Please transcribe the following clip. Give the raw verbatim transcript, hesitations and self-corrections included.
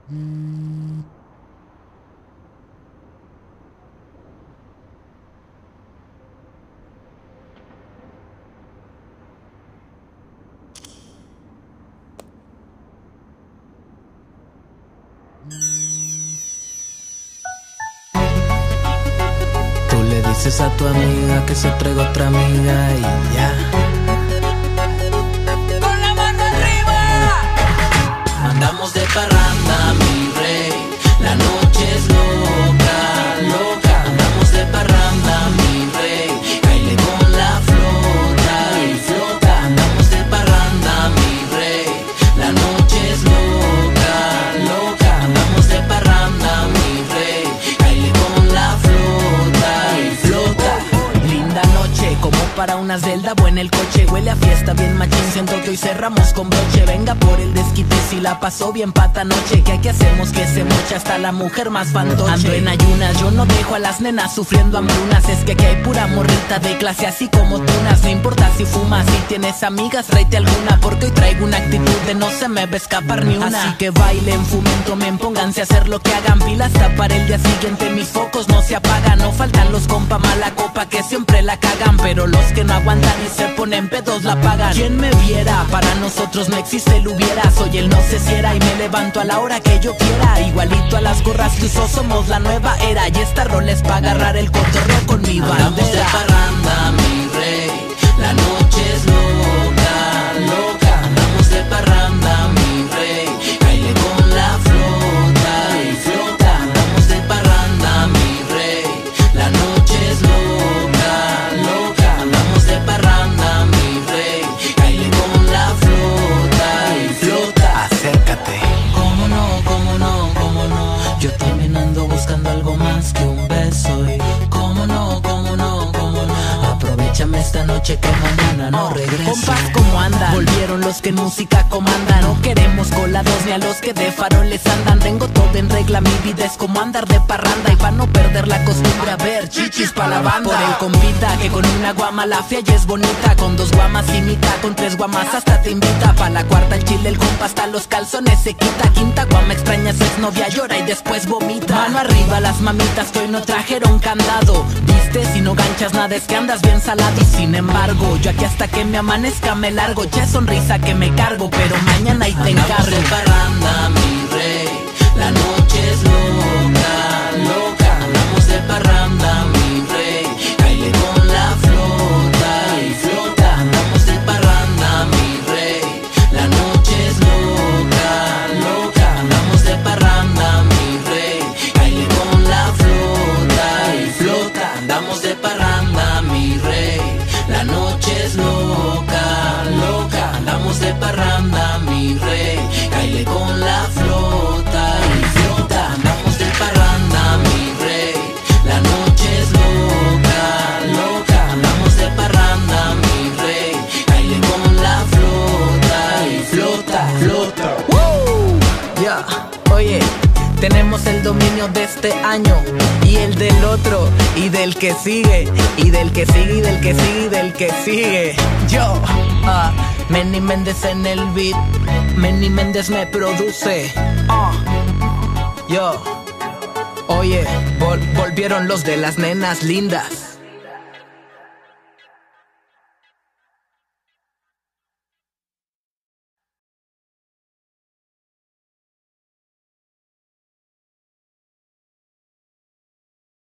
Tú le dices a tu amiga que se traiga otra amiga y ya. Con la mano arriba. Andamos de parranda, mi rey. La noche es loca, loca. Andamos de parranda, mi rey. Baile con la flota y flota. Andamos de parranda, mi rey. La noche es loca, loca. Andamos de parranda, mi rey. Baile con la flota y flota. Linda noche, como para una celda o en el coche. Huele a fiesta bien machín, siento que hoy cerramos con broche. Venga por el desquite si la pasó bien pata noche. Que aquí hacemos que se mocha hasta la mujer más fantoche. Ando en ayunas, yo no dejo a las nenas sufriendo hambrunas. Es que aquí hay pura morrita de clase así como tunas. No importa si fumas, si tienes amigas, tráete alguna. Porque hoy traigo una actitud de no se me va a escapar ni una. Así que bailen, fumen, tomen, pónganse a hacer lo que hagan. Pilas hasta para el día siguiente, mis focos no se apagan. No faltan los compa mala copa que siempre la cagan. Pero los que no aguantan y se ponen pedos la pagan. ¿Quién me viera? Para nosotros no existe el hubiera. Soy el no sé si era y me levanto a la hora que yo quiera. Igualito a las gorras que uso, somos la nueva era. Y esta rol es pa' agarrar el cotorreo con mi bandera. Andamos de parranda, mi rey. La noche es loca, loca. Andamos de parranda, mi rey. Baile con la flota y flota. Andamos de parranda, mi rey. La noche es loca, loca. Andamos de parranda, mi rey. Baile con la flota y flota. Acércate. Cómo no, cómo no, cómo no. Yo también ando buscando algo más que un beso. Y cómo no, cómo no, cómo no. Aprovechame esta noche que mañana no Oh, regreso. compas, ¿cómo andan? Volvieron los que en música comandan. No queremos colados ni a los que de faroles andan. Tengo todo en regla, mi vida es como andar de parranda. Y pa' no perder la costumbre a ver chichis pa' la banda. Por el compita que con una guama la fea ya es bonita. Con dos guamas imita, con tres guamas hasta te invita. Pa' la cuarta el chile, el compa hasta los calzones se quita. Quinta guama extraña su exnovia, llora y después vomita. Mano arriba las mamitas que hoy no trajeron candado. Viste, si no ganchas nada es que andas bien salado. Y sin embargo, yo aquí hasta que me amanezca me largo. Ya es sonrisa que me cargo, pero mañana ahí te encargo. Andamos de parranda, mi rey. La noche es loca, loca. Andamos de parranda, mi rey. Baile con la flota y flota. Andamos de parranda, mi rey. La noche es loca, loca. Andamos de parranda, mi rey. Baile con la flota y flota. Andamos de parranda, mi rey. La noche es loca, loca. Andamos de parranda, mi rey. Baile con la flota y flota. Andamos de parranda, mi rey. La noche es loca, loca. Andamos de parranda, mi rey. Baile con la flota y flota, flota. ¡Woo! Ya, oye, tenemos el dominio de este año y el del otro y del que sigue y del que sigue y del que sigue y del que sigue. Yo, ah, Manny Méndez en el beat, Manny Méndez me produce. Ah, yo, oye, vol- volvieron los de las nenas lindas.